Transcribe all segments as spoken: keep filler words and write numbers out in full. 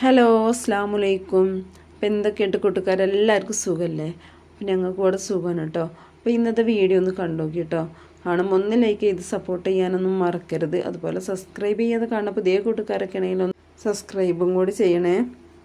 Hello അസ്സലാമു അലൈക്കും. അപ്പോൾ എന്തൊക്കെയുണ്ട് കൂട്ടുകാരെല്ലാവർക്കും സുഖമല്ലേ? അപ്പോൾ ഞങ്ങൾക്ക് കൂടെ സുഖമാണ് കേട്ടോ. അപ്പോൾ ഇന്നത്തെ വീഡിയോ ഒന്ന് കണ്ടു നോക്കി കേട്ടോ. കാണുമ്പോൾ ഒന്ന് ലൈക്ക് ചെയ്ത് സപ്പോർട്ട് ചെയ്യാനൊന്നും മറക്കരുത്. അതുപോലെ സബ്സ്ക്രൈബ് ചെയ്യാതെ കാണുമ്പോൾ പുതിയ കൂട്ടുകാരൊക്കെ ആണെങ്കിലും ഒന്ന് സബ്സ്ക്രൈബും കൂടി ചെയ്യണേ.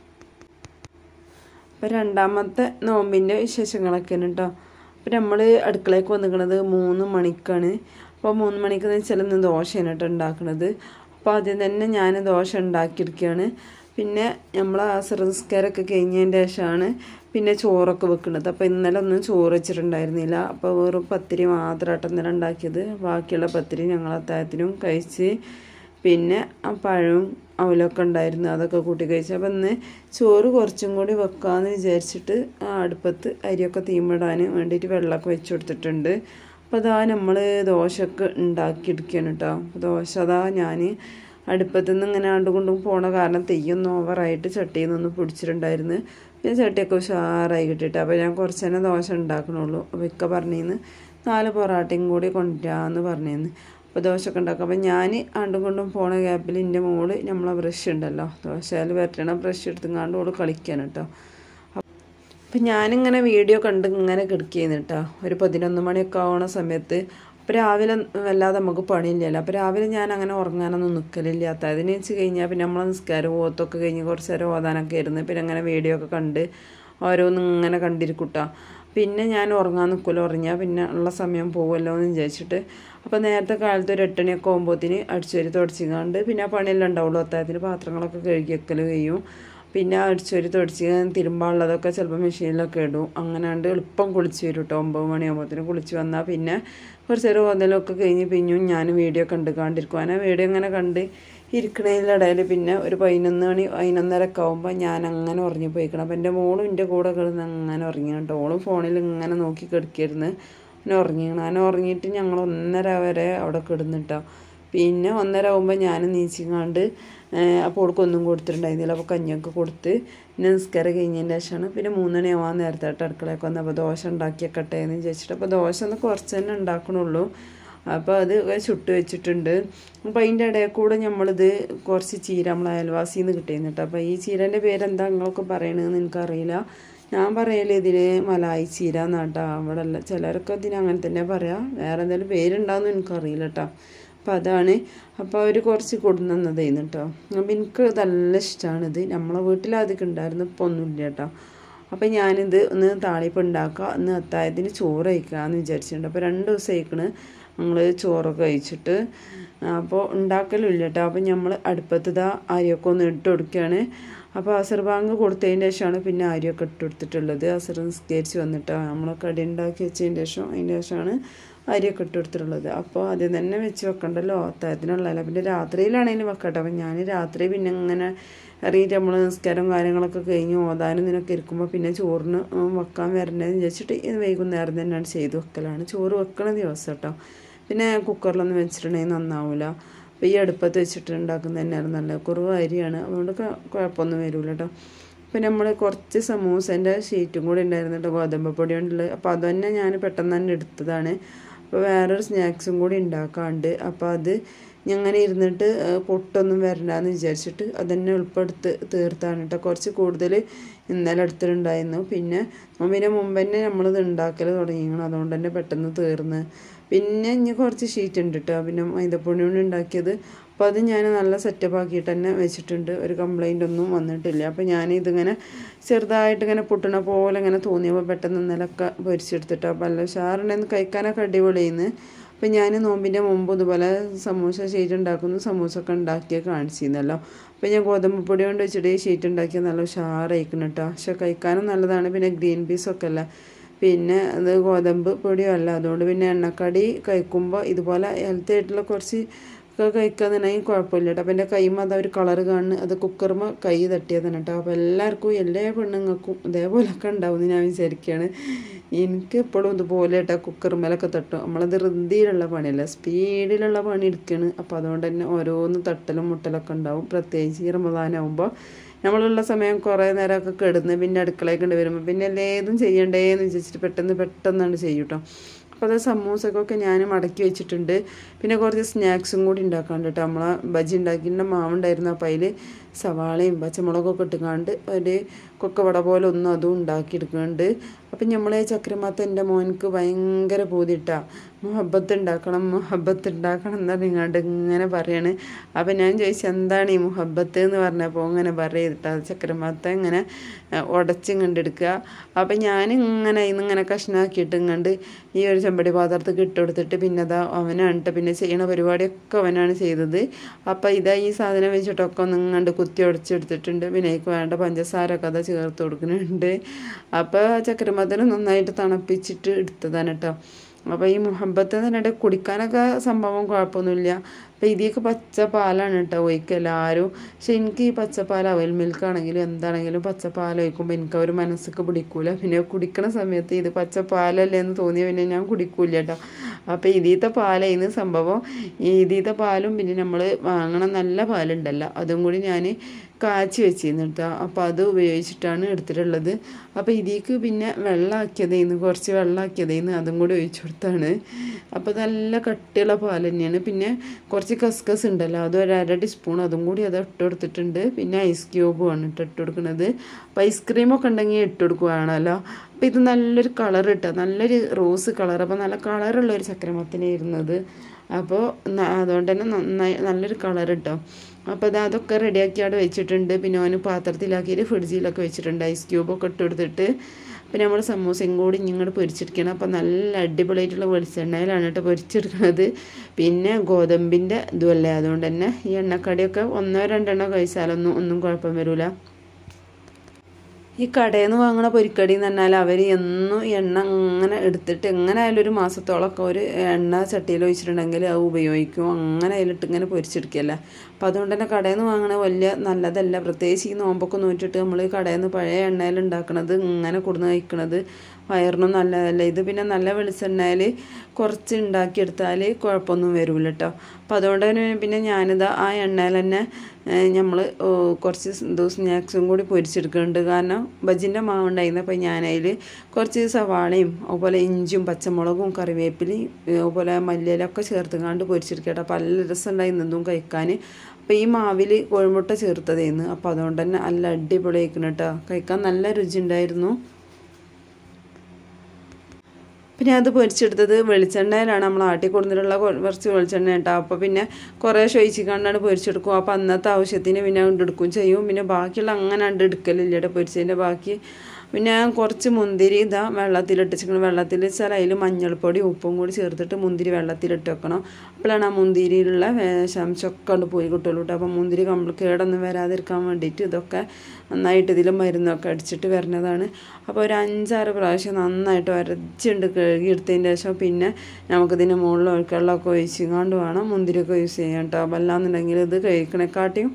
അപ്പോൾ രണ്ടാമത്തെ നോമ്പിൻ്റെ വിശേഷങ്ങളൊക്കെയാണ് കേട്ടോ. അപ്പോൾ നമ്മൾ അടുക്കളയ്ക്ക് വന്നിരിക്കുന്നത് മൂന്ന് മണിക്കാണ്. അപ്പോൾ മൂന്ന് മണിക്ക് വെച്ചാൽ ഇന്ന് ദോശയാണ് കേട്ടോ ഉണ്ടാക്കുന്നത്. അപ്പോൾ ആദ്യം തന്നെ ഞാൻ ദോശ ഉണ്ടാക്കിയിരിക്കുകയാണ്. പിന്നെ നമ്മൾ അസർ നിസ്കാരമൊക്കെ കഴിഞ്ഞതിൻ്റെ ശേഷമാണ് പിന്നെ ചോറൊക്കെ വെക്കുന്നത്. അപ്പോൾ ഇന്നലെ ഒന്നും ചോറ് വെച്ചിട്ടുണ്ടായിരുന്നില്ല. അപ്പോൾ വെറും പത്തിരി മാത്രമായിട്ട് ഇന്നലെ ഉണ്ടാക്കിയത്. ബാക്കിയുള്ള പത്തിരി ഞങ്ങൾ അത്താഴത്തിനും കഴിച്ച് പിന്നെ ആ പഴവും അവലൊക്കെ ഉണ്ടായിരുന്നു, അതൊക്കെ കൂട്ടി കഴിച്ചു. അപ്പോൾ ഇന്ന് ചോറ് കുറച്ചും കൂടി വെക്കാമെന്ന് വിചാരിച്ചിട്ട് ആ അടുപ്പത്ത് അരിയൊക്കെ തീമിടാൻ വേണ്ടിയിട്ട് വെള്ളമൊക്കെ വെച്ച് കൊടുത്തിട്ടുണ്ട്. അപ്പോൾ അതാ നമ്മൾ ദോശയൊക്കെ ഉണ്ടാക്കിയെടുക്കുകയാണ് കേട്ടോ. ദോശ അതാ ഞാൻ അടുപ്പത്തു നിന്ന് ഇങ്ങനെ ആണ്ടുകൊണ്ടും പോണ കാരണം തെയ്യൊന്നും ഓവറായിട്ട് ചട്ടിയിൽ നിന്നൊന്ന് പിടിച്ചിട്ടുണ്ടായിരുന്നു. പിന്നെ ചട്ടിയൊക്കെ ഉഷാറായി കിട്ടിയിട്ട് അപ്പോൾ ഞാൻ കുറച്ച് തന്നെ ദോശ ഉണ്ടാക്കണുള്ളൂ. അപ്പോൾ ഇക്ക പറഞ്ഞിരുന്നു നാല് പൊറാട്ടയും കൂടി കൊണ്ടുവരാമെന്ന് പറഞ്ഞിരുന്നു. അപ്പോൾ ദോശയൊക്കെ ഉണ്ടാക്കും. അപ്പോൾ ഞാൻ ആണ്ടും കൊണ്ടും പോണ ഗ്യാപ്പിൽ എൻ്റെ മോള് നമ്മളെ ബ്രഷ് ഉണ്ടല്ലോ, ദോശയിൽ വരട്ടണ ബ്രഷ് എടുത്തുങ്ങാണ്ട് ഓള് കളിക്കാൻ കേട്ടോ. അപ്പം ഞാനിങ്ങനെ വീഡിയോ കണ്ട് ഇങ്ങനെ കിടക്കുകയെന്ന് കേട്ടോ. ഒരു പതിനൊന്ന് മണിയൊക്കെ ആവണ സമയത്ത് അപ്പോൾ രാവിലെ വല്ലാതെ നമുക്ക് പണിയില്ലല്ലോ. അപ്പോൾ രാവിലെ ഞാൻ അങ്ങനെ ഉറങ്ങാനൊന്നും നിൽക്കലില്ല. അതിന് വെച്ച് കഴിഞ്ഞാൽ പിന്നെ നമ്മളെ നിസ്കാരം ഓത്തൊക്കെ കഴിഞ്ഞ് കുറച്ച് നേരം ഓതാനൊക്കെ ആയിരുന്നു. പിന്നെ അങ്ങനെ വീഡിയോ ഒക്കെ കണ്ട് ഓരോന്നും ഇങ്ങനെ കണ്ടിരിക്കൂട്ടാ. പിന്നെ ഞാൻ ഉറങ്ങാൻ നിൽക്കുമല്ലോ, ഉറങ്ങിയാൽ പിന്നെ ഉള്ള സമയം പോകുമല്ലോ എന്ന് വിചാരിച്ചിട്ട് അപ്പോൾ നേരത്തെ കാലത്ത് ഒരു എട്ടണിയൊക്കെ ആകുമ്പോഴത്തേന് അടിച്ചുവരി തുടച്ചിങ്ങാണ്ട് പിന്നെ ആ പണിയെല്ലാം ഉണ്ടാവുള്ളൂ. അത്താഴത്തിന് പാത്രങ്ങളൊക്കെ കഴുകി വെക്കൽ കഴിയും. പിന്നെ അടിച്ചുവരി തുടച്ച് തിരുമ്പാനുള്ളതൊക്കെ ചിലപ്പോൾ മെഷീനിലൊക്കെ ഇടും. അങ്ങനെയാണ്ട് എളുപ്പം കുളിച്ച് വരും കേട്ടോ. ഒമ്പത് മണിയാകുമ്പോഴത്തേനും കുളിച്ച് വന്നാൽ പിന്നെ കുറച്ച് നേരം ഓതലൊക്കെ കഴിഞ്ഞ് പിന്നെയും ഞാൻ വീഡിയോ കണ്ട് കണ്ടിരിക്കും. അങ്ങനെ വീഡിയോ ഇങ്ങനെ കണ്ട് ഇരിക്കണതിലിടയിൽ പിന്നെ ഒരു പതിനൊന്ന് മണി പതിനൊന്നരയൊക്കെ ആകുമ്പോൾ ഞാൻ അങ്ങനെ ഉറങ്ങി പോയിക്കണം. അപ്പോൾ എൻ്റെ മോളും എൻ്റെ കൂടെ കിടന്ന് അങ്ങനെ ഉറങ്ങി കേട്ടോ. ഓളും ഫോണിൽ ഇങ്ങനെ നോക്കി കിടക്കിയിരുന്നു. അങ്ങനെ ഉറങ്ങിക്കണം. അങ്ങനെ ഉറങ്ങിയിട്ട് ഞങ്ങൾ ഒന്നര വരെ അവിടെ കിടന്നിട്ടോ. പിന്നെ ഒന്നര ആകുമ്പോൾ ഞാൻ നീച്ചിങ്ങാണ്ട് അപ്പോൾ ഓൾക്കൊന്നും കൊടുത്തിട്ടുണ്ടായിരുന്നില്ല. അപ്പോൾ കഞ്ഞിയൊക്കെ കൊടുത്ത് പിന്നെ നിസ്കാരം കഴിഞ്ഞതിൻ്റെ ശേഷമാണ് പിന്നെ മൂന്നണി ആവാൻ നേരത്തായിട്ട് അടുക്കളയൊക്കെ വന്ന് അപ്പോൾ ദോശ ഉണ്ടാക്കിയൊക്കട്ടെ എന്ന് വിചാരിച്ചിട്ട് അപ്പോൾ ദോശ ഒന്ന് കുറച്ച് തന്നെ ഉണ്ടാക്കണുള്ളൂ. അപ്പോൾ അത് ചുട്ട് വെച്ചിട്ടുണ്ട്. അപ്പോൾ അതിൻ്റെ ഇടയിൽ കൂടെ നമ്മളിത് കുറച്ച് ചീര നമ്മൾ അയൽവാസിയിൽ നിന്ന് കിട്ടിയിരുന്നു കേട്ടോ. അപ്പോൾ ഈ ചീരേൻ്റെ പേരെന്താ നിങ്ങളൊക്കെ പറയണതെന്ന് എനിക്കറിയില്ല. ഞാൻ പറയല് ഇതിൽ മലായി ചീര എന്നാട്ടോ. അവിടെ അല്ല, ചിലരൊക്കെ ഇതിന് അങ്ങനെ തന്നെ പറയാം. വേറെ എന്തെങ്കിലും പേരുണ്ടാകുമെന്ന് എനിക്കറിയില്ല കേട്ടോ. അപ്പോൾ അതാണ്. അപ്പോൾ അവർ കുറച്ച് കൊടുന്നതായിരുന്നു കേട്ടോ. അപ്പം എനിക്ക് നല്ല ഇഷ്ടമാണിത്. നമ്മളെ വീട്ടിലതൊക്കെ ഉണ്ടായിരുന്നു, ഇപ്പോൾ ഒന്നുമില്ല കേട്ടോ. അപ്പോൾ ഞാനിത് ഒന്ന് താളിപ്പ് ഉണ്ടാക്കുക, ഒന്ന് അത്താഴത്തിന് ചോറ് കഴിക്കാമെന്ന് വിചാരിച്ചിട്ടുണ്ട്. അപ്പോൾ രണ്ട് ദിവസം കഴിക്കണ് ഞങ്ങൾ ചോറൊക്കെ കഴിച്ചിട്ട്. അപ്പോൾ ഉണ്ടാക്കലില്ല കേട്ടോ. അപ്പോൾ നമ്മൾ അടുപ്പത്ത് ഇതാ അരിയൊക്കെ ഒന്ന് ഇട്ട് കൊടുക്കുകയാണ്. അപ്പോൾ അസർ ബാങ്ക് കൊടുത്തതിൻ്റെ ശേഷമാണ് പിന്നെ അരിയൊക്കെ ഇട്ട് കൊടുത്തിട്ടുള്ളത്. അസർ നിസ്കരിച്ച് വന്നിട്ടോ നമ്മൾ കടി ഉണ്ടാക്കി വെച്ചതിൻ്റെ ശേഷം അതിൻ്റെ ശേഷമാണ് അരിയൊക്കെ ഇട്ട് കൊടുത്തിട്ടുള്ളത്. അപ്പോൾ ആദ്യം തന്നെ വെച്ച് വെക്കണ്ടല്ലോ, അത്താഴത്തിനുള്ളതല്ല. പിന്നെ രാത്രിയിലാണെങ്കിലും വെക്കട്ടെ. അപ്പം ഞാൻ രാത്രി പിന്നെ ഇങ്ങനെ അറിയിട്ട് നമ്മൾ നിസ്കാരം കാര്യങ്ങളൊക്കെ കഴിഞ്ഞ് ഓതാനും ഇതിനൊക്കെ ഇരിക്കുമ്പോൾ പിന്നെ ചോറിന് വെക്കാൻ വരണ്ടേന്ന് വിചാരിച്ചിട്ട് ഇത് വൈകുന്നേരം തന്നെയാണ് ചെയ്ത് വെക്കലാണ്. ചോറ് വെക്കണ ദിവസം കേട്ടോ. പിന്നെ കുക്കറിലൊന്നും വെച്ചിട്ടുണ്ടെങ്കിൽ നന്നാവില്ല. അപ്പോൾ ഈ അടുപ്പത്ത് വെച്ചിട്ട് ഉണ്ടാക്കുന്നത് തന്നെയാണ് നല്ലത്. കുറവ് അരിയാണ്, അതുകൊണ്ട് കുഴപ്പമൊന്നും വരില്ല കേട്ടോ. അപ്പോൾ നമ്മൾ കുറച്ച് സമൂസേൻ്റെ ഷീറ്റും കൂടി ഉണ്ടായിരുന്നു കേട്ടോ, ഗോതമ്പ് പൊടി കൊണ്ടുള്ളത്. അപ്പോൾ അത് തന്നെ ഞാൻ പെട്ടെന്ന് തന്നെ എടുത്തതാണ്. അപ്പോൾ വേറൊരു സ്നാക്സും കൂടി ഉണ്ടാക്കാണ്ട്. അപ്പോൾ അത് ഇങ്ങനെ ഇരുന്നിട്ട് പൊട്ടൊന്നും വരണ്ടെന്ന് വിചാരിച്ചിട്ട് അതന്നെ എളുപ്പമെടുത്ത് തീർത്താണ് കേട്ടോ. കുറച്ച് കൂടുതൽ ഇന്നലെ എടുത്തിട്ടുണ്ടായിരുന്നു. പിന്നെ നോമ്പിന് മുമ്പ് തന്നെ നമ്മളിത് ഉണ്ടാക്കൽ തുടങ്ങിക്കണം, അതുകൊണ്ട് തന്നെ പെട്ടെന്ന് തീർന്ന്. പിന്നെ ഇനി കുറച്ച് ഷീറ്റ് ഉണ്ട് കേട്ടോ, പിന്നെ മൈദപ്പൊടി കൊണ്ട് ഉണ്ടാക്കിയത്. അപ്പോൾ അത് ഞാൻ നല്ല സെറ്റപ്പ് ആക്കിയിട്ട് തന്നെ വെച്ചിട്ടുണ്ട്. ഒരു കംപ്ലൈൻ്റ് ഒന്നും വന്നിട്ടില്ല. അപ്പോൾ ഞാനിതിങ്ങനെ ചെറുതായിട്ട് ഇങ്ങനെ പൊട്ടണ പോലെ ഇങ്ങനെ തോന്നിയപ്പോൾ പെട്ടെന്ന് ഇന്നലൊക്കെ പൊരിച്ചെടുത്തിട്ടോ. അപ്പോൾ നല്ല ഉഷാറുണ്ടെന്ന് കഴിക്കാനൊക്കെ അടിപൊളിയെന്ന്. അപ്പോൾ ഞാൻ നോമ്പിൻ്റെ മുമ്പ് ഇതുപോലെ സമൂസ ഷീറ്റ് ഉണ്ടാക്കുന്നു, സമൂസൊക്കെ ഉണ്ടാക്കിയ കാണിച്ചിരുന്നല്ലോ. അപ്പോൾ ഞാൻ ഗോതമ്പ് പൊടി കൊണ്ട് വെച്ചിട്ട് ഈ ഷീറ്റ് ഉണ്ടാക്കിയാൽ നല്ല ഉഷാറായിരിക്കണം കേട്ടോ. പക്ഷെ കഴിക്കാനും നല്ലതാണ്. പിന്നെ ഗ്രീൻ പീസൊക്കെ അല്ല, പിന്നെ അത് ഗോതമ്പ് പൊടിയോ അല്ല. അതുകൊണ്ട് പിന്നെ എണ്ണക്കടി കഴിക്കുമ്പോൾ ഇതുപോലെ ഹെൽത്തി ആയിട്ടുള്ള കുറച്ച് ഒക്കെ കഴിക്കാന്നുണ്ടെങ്കിൽ കുഴപ്പമില്ല കേട്ടോ. അപ്പോൾ എൻ്റെ കൈമ അതാ ഒരു കളറ് കാണുന്നു, അത് കുക്കറുമ്പോൾ കൈ തട്ടിയതാണ് കേട്ടോ. അപ്പോൾ എല്ലാവർക്കും എല്ലാ പെണ്ണുങ്ങൾക്കും ഇതേപോലെയൊക്കെ ഉണ്ടാവും എന്ന് ഞാൻ വിചാരിക്കുകയാണ്. എനിക്ക് എപ്പോഴും ഇതുപോലെ കേട്ടോ കുക്കറുമേലൊക്കെ തട്ടും. നമ്മളത് ഋതിയിലുള്ള പണിയല്ല, സ്പീഡിലുള്ള പണി എടുക്കുകയാണ്. അപ്പോൾ അതുകൊണ്ട് തന്നെ ഓരോന്ന് തട്ടലും മുട്ടലൊക്കെ ഉണ്ടാവും. പ്രത്യേകിച്ച് ഈ റമദാനാകുമ്പോൾ നമ്മളുള്ള സമയം കുറേ നേരമൊക്കെ കിടന്ന് പിന്നെ അടുക്കളയൊക്കെ ഉണ്ട് വരുമ്പോൾ പിന്നെ എല്ലാതും ചെയ്യണ്ടേന്ന് വിചാരിച്ചിട്ട് പെട്ടെന്ന് പെട്ടെന്നാണ് ചെയ്യും കേട്ടോ. അപ്പോൾ അത് സമൂസക്കൊക്കെ ഞാൻ മടക്കി വെച്ചിട്ടുണ്ട്. പിന്നെ കുറച്ച് സ്നാക്സും കൂടി ഉണ്ടാക്കാണ്ട് കേട്ടോ. നമ്മളെ ബജി ഉണ്ടാക്കിയിട്ട് മാവുണ്ടായിരുന്നു. അപ്പോൾ അതിൽ സവാളയും പച്ചമുളകൊക്കെ ഇട്ടുകൊണ്ട് ഒരു കൊക്കവട പോലെ ഒന്നും അതും ഉണ്ടാക്കിയെടുക്കുന്നുണ്ട്. അപ്പം നമ്മൾ ചക്രമാത്ത എൻ്റെ മോനക്ക് ഭയങ്കര പൂതിട്ടാ മുഹബത്ത് ഉണ്ടാക്കണം മുഹബത്ത് ഉണ്ടാക്കണം എന്ന് പറഞ്ഞാണ്ട് ഇങ്ങനെ പറയാണ്. അപ്പം ഞാൻ ചോദിച്ചു എന്താണ് ഈ മുഹബത്ത് എന്ന് പറഞ്ഞപ്പോൾ ഇങ്ങനെ പറയട്ടാ ചക്രമാത്ത ഇങ്ങനെ ഉടച്ചും കണ്ടെടുക്കുക. അപ്പം ഞാൻ ഇങ്ങനെ ഇന്നിങ്ങനെ കഷ്ണാക്കിയിട്ട് ഇങ്ങണ്ട് ഈ ഒരു ചെമ്പടി പാത്രത്തിൽ ഇട്ടുകൊടുത്തിട്ട് പിന്നെ അതാ അവനാണ് പിന്നെ ചെയ്യണ പരിപാടിയൊക്കെ അവനാണ് ചെയ്തത്. അപ്പം ഇതാ ഈ സാധനം വെച്ചിട്ടൊക്കെ ഒന്ന് ഇങ്ങണ്ട് കുത്തി ഉടച്ചെടുത്തിട്ടുണ്ട്. പിന്നെ എനിക്ക് വേണ്ട പഞ്ചസാരൊക്കെ അതാ ചേർത്ത് കൊടുക്കുന്നുണ്ട്. അപ്പോൾ ചക്രമത്തിന് നന്നായിട്ട് തണുപ്പിച്ചിട്ട് എടുത്തതാണ് കേട്ടോ. അപ്പോൾ ഈ മുഹബത്ത് എന്ന് പറഞ്ഞിട്ട് കുടിക്കാനൊക്കെ സംഭവം കുഴപ്പമൊന്നുമില്ല. അപ്പോൾ ഇതിലേക്ക് പച്ച പാലാണ് കേട്ടോ ഒഴിക്കുക എല്ലാവരും. പക്ഷെ എനിക്ക് ഈ പച്ചപ്പാൽ അവൽ മിൽക്കാണെങ്കിലും എന്താണെങ്കിലും പച്ചപ്പാൽ ഒഴിക്കുമ്പോൾ എനിക്ക് ഒരു മനസ്സൊക്കെ പിടിക്കൂല. പിന്നെ കുടിക്കണ സമയത്ത് ഇത് പച്ചപ്പാലല്ലേ എന്ന് തോന്നിയ പിന്നെ ഞാൻ കുടിക്കൂല കേട്ടോ. അപ്പോൾ ഇതിലത്തെ പാലായിരുന്നു സംഭവം. ഈ ഇതിലത്തെ പാലും പിന്നെ നമ്മൾ വാങ്ങണ നല്ല പാലുണ്ടല്ലോ അതും കൂടി ഞാൻ കാച്ചി വെച്ചിരുന്നു കേട്ടോ. അപ്പോൾ അത് ഉപയോഗിച്ചിട്ടാണ് എടുത്തിട്ടുള്ളത്. അപ്പോൾ ഇതിലേക്ക് പിന്നെ വെള്ളമാക്കിയതേന്ന് കുറച്ച് വെള്ളമാക്കിയതേന്ന് അതും കൂടി ഒഴിച്ചു കൊടുത്താണ്. അപ്പോൾ നല്ല കട്ടിയുള്ള പാൽ തന്നെയാണ്. പിന്നെ കുറച്ച് കസ്കസ് ഉണ്ടല്ലോ അത് ഒരു അര ടീസ്പൂൺ അതും കൂടി അത് ഇട്ട് കൊടുത്തിട്ടുണ്ട്. പിന്നെ ഐസ് ക്യൂബുമാണ് ഇട്ട് ഇട്ട് കൊടുക്കുന്നത്. അപ്പോൾ ഐസ്ക്രീമൊക്കെ ഉണ്ടെങ്കിൽ ഇട്ട് കൊടുക്കുകയാണല്ലോ. അപ്പോൾ ഇത് നല്ലൊരു കളർ ഇട്ടോ നല്ലൊരു റോസ് കളർ. അപ്പോൾ നല്ല കളറുള്ളൊരു ചക്രമത്തിനായിരുന്നത്. അപ്പോൾ അതുകൊണ്ട് തന്നെ നന്നായി നല്ലൊരു കളർ ഇട്ടോ. അപ്പോൾ അത് അതൊക്കെ റെഡിയാക്കി അവിടെ വെച്ചിട്ടുണ്ട്. പിന്നെ അവന് പാത്രത്തിലാക്കിയിട്ട് ഫ്രിഡ്ജിലൊക്കെ വെച്ചിട്ടുണ്ട്. ഐസ് ക്യൂബൊക്കെ ഇട്ട് കൊടുത്തിട്ട് പിന്നെ നമ്മൾ സമൂസയും കൂടി ഇങ്ങോട്ട് പൊരിച്ചെടുക്കണം. അപ്പോൾ നല്ല അടിപൊളിയായിട്ടുള്ള വെളിച്ചെണ്ണയിലാണ് കേട്ടോ പൊരിച്ചെടുക്കുന്നത്. പിന്നെ ഗോതമ്പിൻ്റെ ഇതുമല്ലേ അതുകൊണ്ട് തന്നെ ഈ എണ്ണക്കടിയൊക്കെ ഒന്നോ രണ്ടെണ്ണോ കഴിച്ചാലൊന്നും ഒന്നും കുഴപ്പം വരില്ല. ഈ കടയിൽ നിന്ന് വാങ്ങണ പൊരിക്കടി എന്ന് പറഞ്ഞാൽ അവർ എന്നും എണ്ണ അങ്ങനെ എടുത്തിട്ട് എങ്ങനെ ആയാലും ഒരു മാസത്തോളമൊക്കെ ഒരു എണ്ണ ചട്ടിയിൽ ഒഴിച്ചിട്ടുണ്ടെങ്കിൽ അത് ഉപയോഗിക്കും. അങ്ങനെ അതിലിട്ട് ഇങ്ങനെ പൊരിച്ചെടുക്കുകയല്ല. അപ്പോൾ അതുകൊണ്ട് തന്നെ കടയിൽ നിന്ന് വാങ്ങണ വലിയ നല്ലതല്ല. പ്രത്യേകിച്ച് ഈ നോമ്പൊക്കെ നോറ്റിട്ട് നമ്മൾ കടയിൽ നിന്ന് പഴയ എണ്ണയിൽ ഉണ്ടാക്കണത് ഇങ്ങനെ കൊടുന്ന് കഴിക്കണത് വയറിനും നല്ലതല്ല. ഇത് പിന്നെ നല്ല വെളിച്ചെണ്ണയിൽ കുറച്ച് ഉണ്ടാക്കിയെടുത്താൽ കുഴപ്പമൊന്നും വരില്ല കേട്ടോ. അപ്പോൾ അതുകൊണ്ട് തന്നെ പിന്നെ ഞാനിതാ ആ എണ്ണയിൽ തന്നെ നമ്മൾ കുറച്ച് ദിവസം സ്നാക്സും കൂടി പൊരിച്ചെടുക്കുന്നുണ്ട്. കാരണം ബജിൻ്റെ മാവുണ്ടായിരുന്നു. അപ്പോൾ ഞാനതിൽ കുറച്ച് സവാളയും അതുപോലെ ഇഞ്ചും പച്ചമുളകും കറിവേപ്പിലയും അതുപോലെ മല്ലിയിലൊക്കെ ചേർത്തുകൊണ്ട് പൊരിച്ചെടുക്കട്ടെ. അപ്പോൾ നല്ല രസമുണ്ടായിരുന്നതും കഴിക്കാൻ. അപ്പോൾ ഈ മാവിൽ കോഴിമുട്ട ചേർത്തതായിരുന്നു. അപ്പോൾ അതുകൊണ്ട് തന്നെ നല്ല അടിപൊളിയായിരിക്കണം കേട്ടോ. കഴിക്കാൻ നല്ല രുചി ഉണ്ടായിരുന്നു. പിന്നെ അത് പൊരിച്ചെടുത്തത് വെളിച്ചെണ്ണയിലാണ് നമ്മൾ ആട്ടി കൊടുത്തിട്ടുള്ള കുറച്ച് വെളിച്ചെണ്ണ കേട്ടോ. അപ്പോൾ പിന്നെ കുറേ ഒഴിച്ചിക്കാണ്ടാണ് പൊരിച്ചെടുക്കും. അപ്പോൾ അന്നത്തെ ആവശ്യത്തിന് പിന്നെ കൊണ്ടെടുക്കുകയും ചെയ്യും. പിന്നെ ബാക്കിയുള്ള അങ്ങനെ കണ്ട് എടുക്കലില്ല കേട്ടോ പൊരിച്ചതിൻ്റെ ബാക്കി. പിന്നെ കുറച്ച് മുന്തിരി ഇതാ വെള്ളത്തിലിട്ട് വെച്ചിരിക്കണം. വെള്ളത്തിൽ വെച്ചാൽ അതിൽ മഞ്ഞൾപ്പൊടി ഉപ്പും കൂടി ചേർത്തിട്ട് മുന്തിരി വെള്ളത്തിലിട്ട് വെക്കണം. അപ്പോഴാണ് ആ മുന്തിരിയിലുള്ള ശംശമൊക്കെ കൊണ്ട് പോയി കിട്ടുള്ളൂ കേട്ടോ. അപ്പോൾ മുന്തിരി കമ്പിൾ കേടൊന്നും വരാതിരിക്കാൻ വേണ്ടിയിട്ട് ഇതൊക്കെ നന്നായിട്ട് ഇതിൽ മരുന്നൊക്കെ അടിച്ചിട്ട് വരുന്നതാണ്. അപ്പോൾ ഒരു അഞ്ചാറ് പ്രാവശ്യം നന്നായിട്ട് ഉരച്ചുണ്ട് കഴുകി എടുത്തതിന് ശേഷം പിന്നെ നമുക്കിതിൻ്റെ മുകളിൽ ഒഴിക്കള്ളൊക്കെ ഒഴിച്ചുകൊണ്ട് വേണം മുന്തിരിയൊക്കെ യൂസ് ചെയ്യാൻ കേട്ടോ. അപ്പോൾ അല്ലാന്നുണ്ടെങ്കിൽ ഇത് കഴിക്കണേക്കാട്ടിയും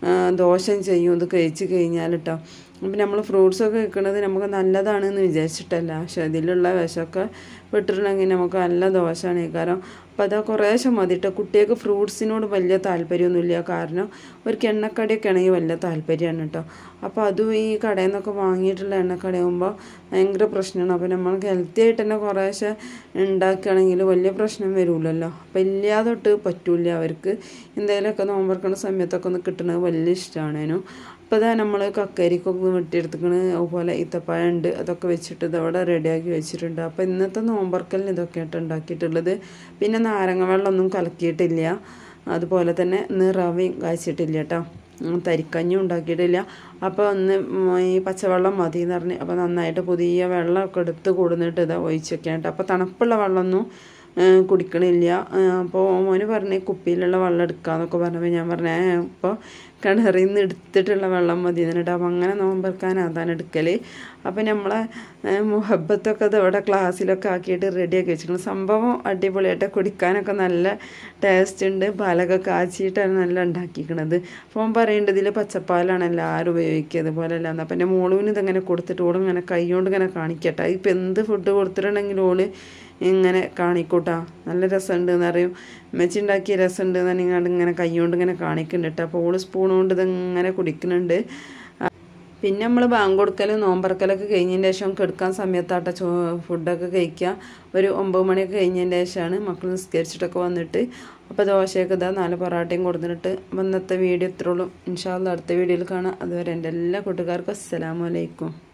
ദോഷം ചെയ്യും ഇത് കഴിച്ച് കഴിഞ്ഞാൽ കേട്ടോ. അപ്പം നമ്മൾ ഫ്രൂട്ട്സൊക്കെ കഴിക്കുന്നത് നമുക്ക് നല്ലതാണെന്ന് വിചാരിച്ചിട്ടല്ല. പക്ഷെ ഇതിലുള്ള വിഷമൊക്കെ വിട്ടിട്ടുണ്ടെങ്കിൽ നമുക്ക് നല്ല ദോഷമാണ്. കാരണം അപ്പോൾ അതാ കുറേശ്ശെ മതിട്ടോ. കുട്ടികൾക്ക് ഫ്രൂട്ട്സിനോട് വലിയ താല്പര്യമൊന്നുമില്ല. കാരണം അവർക്ക് എണ്ണക്കടിയൊക്കെ ആണെങ്കിൽ വലിയ താല്പര്യമാണ് കേട്ടോ. അപ്പോൾ അതും ഈ കടയിൽ നിന്നൊക്കെ വാങ്ങിയിട്ടുള്ള എണ്ണക്കടയാകുമ്പോൾ ഭയങ്കര പ്രശ്നമാണ്. അപ്പോൾ നമ്മൾക്ക് ഹെൽത്തി ആയിട്ട് തന്നെ കുറേശ്ശെ ഉണ്ടാക്കുകയാണെങ്കിൽ വലിയ പ്രശ്നം വരില്ലല്ലോ. അപ്പോൾ ഇല്ലാതൊട്ട് പറ്റില്ല അവർക്ക്. എന്തെങ്കിലുമൊക്കെ നോമ്പറക്കുന്ന സമയത്തൊക്കെ ഒന്ന് കിട്ടുന്നത് വലിയ ഇഷ്ടമാണേനു. അപ്പോൾ ഇതാ നമ്മൾ കക്കരിക്കൊക്കെ വെട്ടിയെടുത്തിക്കണ്. അതുപോലെ ഈത്തപ്പഴം ഉണ്ട് അതൊക്കെ വെച്ചിട്ട് ഇതവിടെ റെഡിയാക്കി വെച്ചിട്ടുണ്ട്. അപ്പോൾ ഇന്നത്തെ നോമ്പറക്കലിന് ഇതൊക്കെയായിട്ട് ഉണ്ടാക്കിയിട്ടുള്ളത്. പിന്നെ നാരങ്ങ വെള്ളമൊന്നും കലക്കിയിട്ടില്ല. അതുപോലെ തന്നെ ഇന്ന് റവയും കാച്ചിട്ടില്ല കേട്ടോ. തരിക്കഞ്ഞും ഉണ്ടാക്കിയിട്ടില്ല. അപ്പോൾ ഒന്ന് ഈ പച്ചവെള്ളം മതി എന്ന് പറഞ്ഞ് അപ്പോൾ നന്നായിട്ട് പുതിയ വെള്ളമൊക്കെ എടുത്ത് കൊടുന്നിട്ട് ഇതാ ഒഴിച്ച് വെക്കാൻ കേട്ടോ. അപ്പോൾ തണുപ്പുള്ള വെള്ളമൊന്നും കുടിക്കണില്ല. അപ്പോൾ മോന് പറഞ്ഞ് കുപ്പിയിലുള്ള വെള്ളം എടുക്കാമെന്നൊക്കെ പറഞ്ഞപ്പോൾ ഞാൻ പറഞ്ഞേ ഇപ്പോൾ കിണറിൽ നിന്ന് എടുത്തിട്ടുള്ള വെള്ളം മതി എന്നിട്ട്. അപ്പോൾ അങ്ങനെ നോമ്പെടുക്കാൻ അതാണ് എടുക്കൽ. അപ്പോൾ നമ്മളെ മുഹബത്തൊക്കെ അത് ഇവിടെ ക്ലാസ്സിലൊക്കെ ആക്കിയിട്ട് റെഡിയാക്കി വെച്ചിരിക്കണം. സംഭവം അടിപൊളിയായിട്ട് കുടിക്കാനൊക്കെ നല്ല ടേസ്റ്റ് ഉണ്ട്. പാലൊക്കെ കാച്ചിയിട്ടാണ് നല്ല ഉണ്ടാക്കിയിരിക്കണത്. അപ്പോൾ അവൻ പറയേണ്ടത് ഇതിൽ പച്ചപ്പാലാണ് എല്ലാവരും ഉപയോഗിക്കുക അതുപോലെ അല്ല. അപ്പോൾ എൻ്റെ മോളുവിന് ഇതങ്ങനെ കൊടുത്തിട്ട് ഓളും ഇങ്ങനെ കൈ കൊണ്ട് ഇങ്ങനെ കാണിക്കട്ടെ. ഇപ്പോൾ എന്ത് ഫുഡ് കൊടുത്തിട്ടുണ്ടെങ്കിൽ ഓള് ഇങ്ങനെ കാണിക്കൂട്ടാ. നല്ല രസമുണ്ട് എന്നറിയും. മെച്ചി ഉണ്ടാക്കിയ രസമുണ്ട് എന്ന് പറഞ്ഞാൽ ഇങ്ങനെ കൈ കൊണ്ട് ഇങ്ങനെ കാണിക്കുന്നുണ്ട് കേട്ടോ. അപ്പോൾ ഓള് സ്പൂൺ കൊണ്ട് ഇതിങ്ങനെ കുടിക്കുന്നുണ്ട്. പിന്നെ നമ്മൾ ബാങ്ക് കൊടുക്കലും നോമ്പറക്കലൊക്കെ കഴിഞ്ഞതിന് ശേഷം കെടുക്കാൻ സമയത്താട്ടോ ചോ ഫുഡൊക്കെ കഴിക്കുക. ഒരു ഒമ്പത് മണിയൊക്കെ കഴിഞ്ഞതിന് ശേഷമാണ് മക്കൾ നിസ്കരിച്ചിട്ടൊക്കെ വന്നിട്ട് അപ്പോൾ ദോശയൊക്കെ ഇതാ നാല് പൊറാട്ടയും കൊടുത്തിട്ട് ഇന്നത്തെ വീഡിയോ ഇത്രയുള്ളൂ. ഇൻഷാ അല്ലാഹ് അടുത്ത വീഡിയോയിൽ കാണാം. അതുവരെ എൻ്റെ എല്ലാ കൂട്ടുകാർക്കും അസ്സലാമു അലൈക്കും.